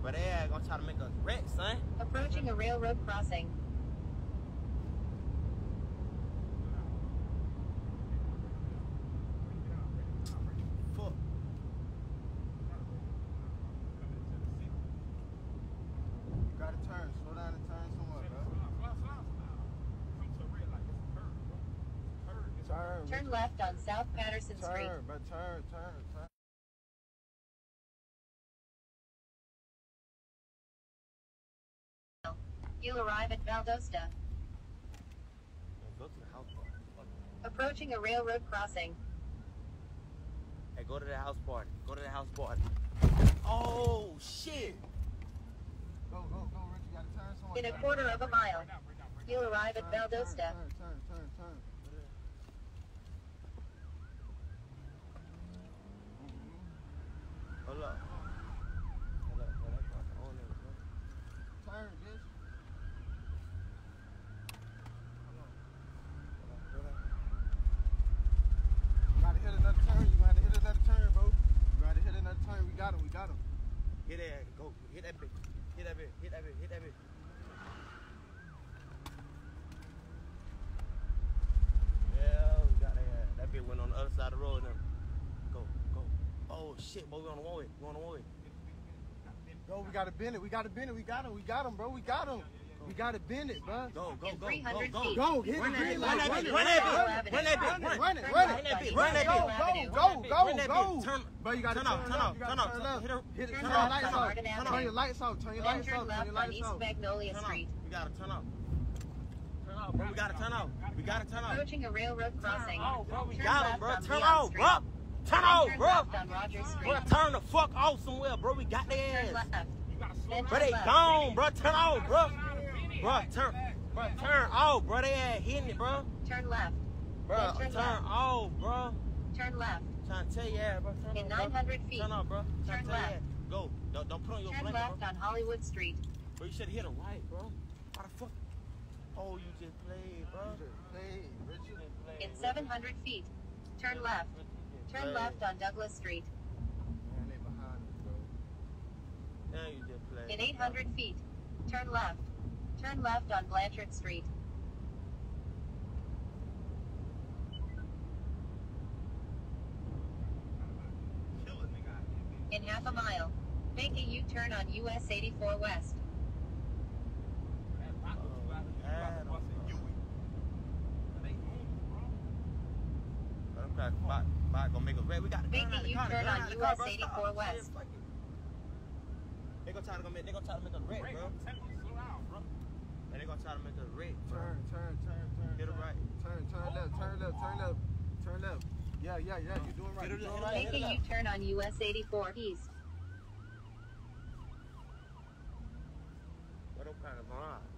But they ain't gonna try to make us wreck, son. Approaching a railroad crossing. Fuck. You gotta turn. Slow down and turn somewhere, bro. Turn left on South Patterson Street. Turn, bro. Turn. You'll arrive at Valdosta. Go to the house party. Approaching a railroad crossing. Hey, go to the house party. Go to the house party. Oh, shit. Go, Rich. You gotta turn somewhere. In a quarter of a mile, you'll arrive at Valdosta. Turn. Hold up. Turn, bitch. You gotta hit another turn. You gotta hit another turn, bro. You gotta hit another turn. We got him. Hit that. Go. Hit that bitch. Hit that bitch. Yeah, we got that. That bitch went on the other side of the road now. Go. Oh, shit, boy. We on the one way. Yo, we gotta bend it. We got him, bro. We got him. We gotta bend it, bro. Go. In 300 Go. feet. Go, hit the green light. Run that bitch. Go. Turn. Bro, you gotta Turn off. Hit Turn your left lights on off. Martin Turn Avenue. your lights off. Then turn left on East Magnolia Street. We gotta turn off. Bro, we gotta turn off. Approaching a railroad crossing. Bro, we Turn got him, left bro. on Turn Leon off, Street. bro. Turn off, Turn bro. left on Rogers Street. Bro, turn the fuck off somewhere, bro. We got their Turn ass. left. Then Bro, turn they left. gone, bro. Turn off, bro. Turn off, bro. They ain't hitting it, bro. Turn left. Bro, Then turn off, bro. Turn left. Trying to tell you, bro. Turn In off, bro. 900 feet. Turn off, bro. Turn Trying to tell left. you. Go. Don't put on your Turn blanket, left bro. on Hollywood Street. Bro, you should have hit a right, bro. How the fuck? Oh, you just played, bro. In 700 feet. Turn left. Turn left on Douglas Street. Man, they behind us, bro. Now you just played. In 800 feet. Turn left. Turn left on Blanchard Street. In half a mile, make a U-turn on US 84 West. Gonna make a red. We got to Make a U-turn on US 84 West. They gonna try to make a red, bro. And they gonna try to make a red. Turn. Hit it right. Turn left. Yeah, you're doing right. Make a U-turn on US 84 East. What kind of